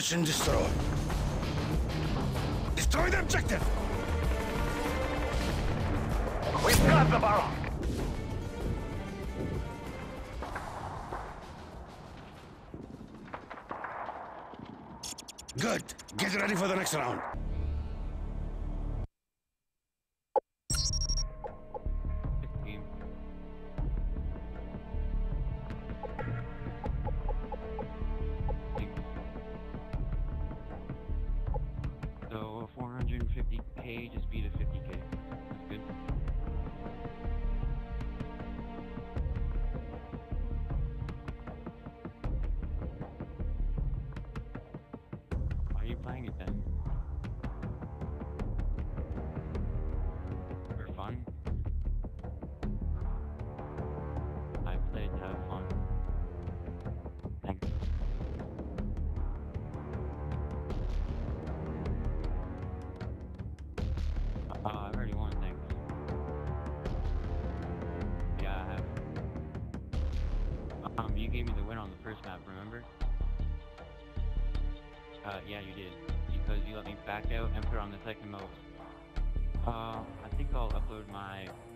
Search and destroy. Destroy the objective! We've got the barrel! Good. Get ready for the next round. So 450k just beat a 50k. That's good. Why are you playing it then? For fun? I play it to have fun. Thanks. I've already won, thanks. Yeah, I have. You gave me the win on the first map, remember? Yeah, you did. Because you let me back out and put on the second mode. I think I'll upload my